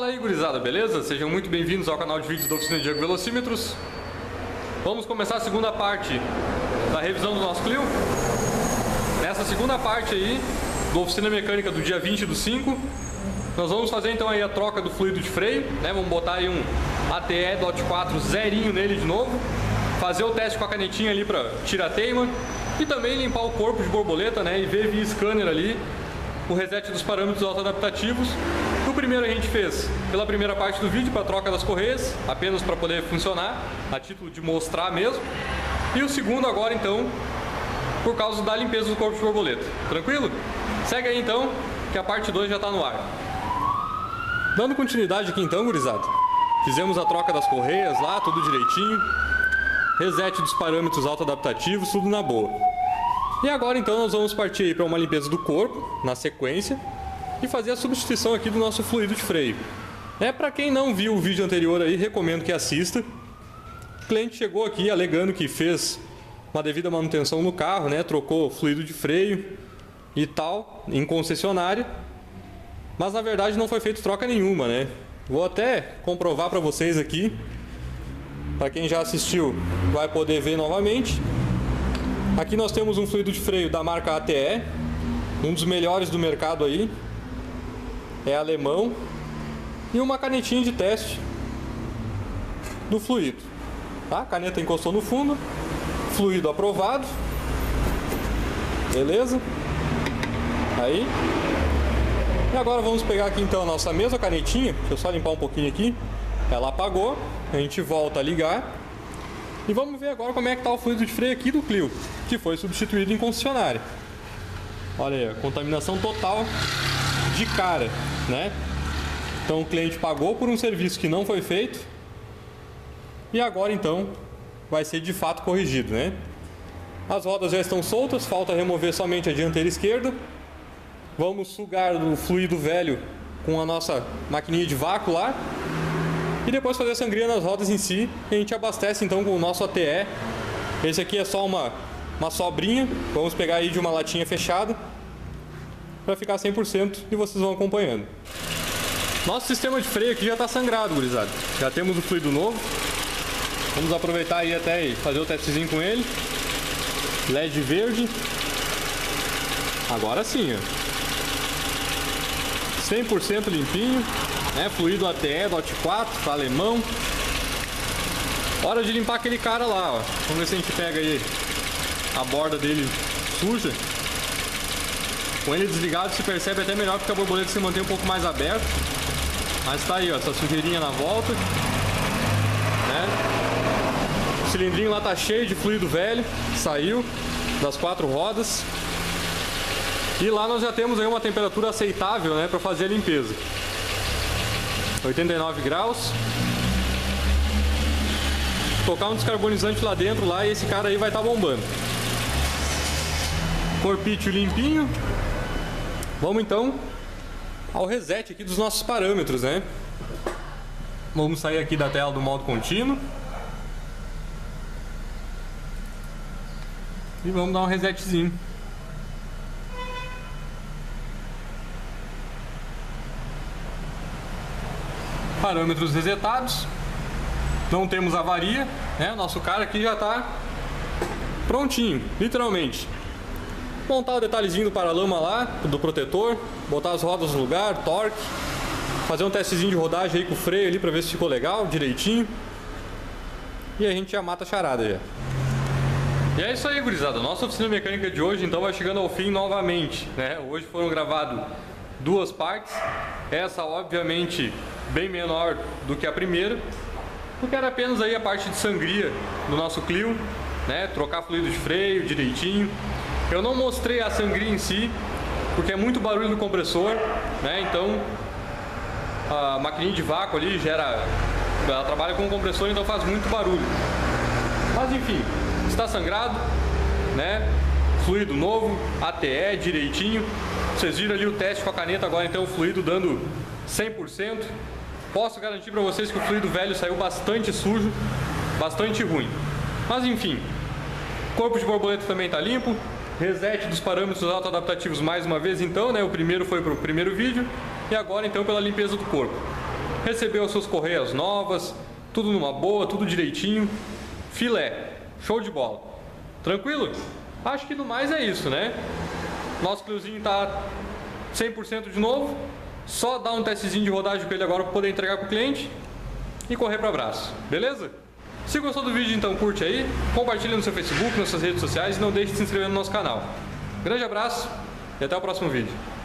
Fala aí, gurizada, beleza? Sejam muito bem-vindos ao canal de vídeos da Oficina Diego Velocímetros. Vamos começar a segunda parte da revisão do nosso Clio. Nessa segunda parte aí, da oficina mecânica do dia 20/5, nós vamos fazer então aí a troca do fluido de freio, né? Vamos botar aí um ATE DOT 4 zerinho nele de novo, fazer o teste com a canetinha ali para tira-teima e também limpar o corpo de borboleta, né? E ver via scanner ali o reset dos parâmetros autoadaptativos. O primeiro a gente fez pela primeira parte do vídeo para troca das correias, apenas para poder funcionar, a título de mostrar mesmo. E o segundo agora então, por causa da limpeza do corpo de borboleta. Tranquilo? Segue aí então, que a parte 2 já está no ar. Dando continuidade aqui então, gurizada. Fizemos a troca das correias lá, tudo direitinho. Reset dos parâmetros autoadaptativos, tudo na boa. E agora então nós vamos partir aí para uma limpeza do corpo, na sequência, e fazer a substituição aqui do nosso fluido de freio. Para quem não viu o vídeo anterior aí, recomendo que assista. O cliente chegou aqui alegando que fez uma devida manutenção no carro, né? Trocou fluido de freio e tal, em concessionária. Mas na verdade não foi feito troca nenhuma, né? Vou até comprovar para vocês aqui. Para quem já assistiu, vai poder ver novamente. Aqui nós temos um fluido de freio da marca ATE, um dos melhores do mercado aí. É alemão. E uma canetinha de teste do fluido. Tá? A caneta encostou no fundo. Fluido aprovado. Beleza? Aí. E agora vamos pegar aqui então a nossa mesma canetinha. Deixa eu só limpar um pouquinho aqui. Ela apagou. A gente volta a ligar. E vamos ver agora como é que está o fluido de freio aqui do Clio, que foi substituído em concessionária. Olha aí, a contaminação total de cara, né? Então o cliente pagou por um serviço que não foi feito. E agora então vai ser de fato corrigido, né? As rodas já estão soltas, falta remover somente a dianteira esquerda. Vamos sugar o fluido velho com a nossa maquininha de vácuo lá. E depois fazer a sangria nas rodas em si. E a gente abastece então com o nosso ATE. Esse aqui é só uma sobrinha. Vamos pegar aí de uma latinha fechada para ficar 100% e vocês vão acompanhando. Nosso sistema de freio aqui já está sangrado, gurizada. Já temos o fluido novo. Vamos aproveitar aí até e fazer o testezinho com ele. LED verde. Agora sim, ó. 100% limpinho, né? Fluido ATE DOT 4, alemão. Hora de limpar aquele cara lá, ó. Vamos ver se a gente pega aí a borda dele suja. Com ele desligado se percebe até melhor, porque a borboleta se mantém um pouco mais aberta. Mas tá aí, ó, essa sujeirinha na volta, né? O cilindrinho lá tá cheio de fluido velho, saiu das 4 rodas. E lá nós já temos aí uma temperatura aceitável, né, para fazer a limpeza. 89 graus. Tocar um descarbonizante lá dentro lá, e esse cara aí vai estar bombando. Corpício limpinho. Vamos então ao reset aqui dos nossos parâmetros, né? Vamos sair aqui da tela do modo contínuo. E vamos dar um resetzinho. Parâmetros resetados. Não temos avaria, né? Nosso cara aqui já está prontinho, literalmente. Montar o detalhezinho do paralama lá, do protetor, botar as rodas no lugar, torque, fazer um testezinho de rodagem aí com o freio ali para ver se ficou legal, direitinho. E a gente já mata a charada já. E é isso aí, gurizada. Nossa oficina mecânica de hoje então vai chegando ao fim novamente, né? Hoje foram gravadas 2 partes. Essa obviamente bem menor do que a primeira, porque era apenas aí a parte de sangria do nosso Clio, né? Trocar fluido de freio direitinho. Eu não mostrei a sangria em si, porque é muito barulho do compressor, né? Então a maquininha de vácuo ali ela trabalha com o compressor, então faz muito barulho. Mas enfim, está sangrado, né? Fluido novo, ATE direitinho. Vocês viram ali o teste com a caneta, agora então o fluido dando 100%. Posso garantir para vocês que o fluido velho saiu bastante sujo, bastante ruim. Mas enfim, corpo de borboleta também está limpo. Reset dos parâmetros autoadaptativos mais uma vez então, né? O primeiro foi para o primeiro vídeo. E agora então pela limpeza do corpo. recebeu as suas correias novas, tudo numa boa, tudo direitinho, filé, show de bola. Tranquilo? Acho que no mais é isso, né? Nosso Cliozinho tá 100% de novo, só dar um testezinho de rodagem com ele agora para poder entregar para o cliente e correr para abraço, beleza? Se gostou do vídeo, então curte aí, compartilha no seu Facebook, nas suas redes sociais e não deixe de se inscrever no nosso canal. Grande abraço e até o próximo vídeo.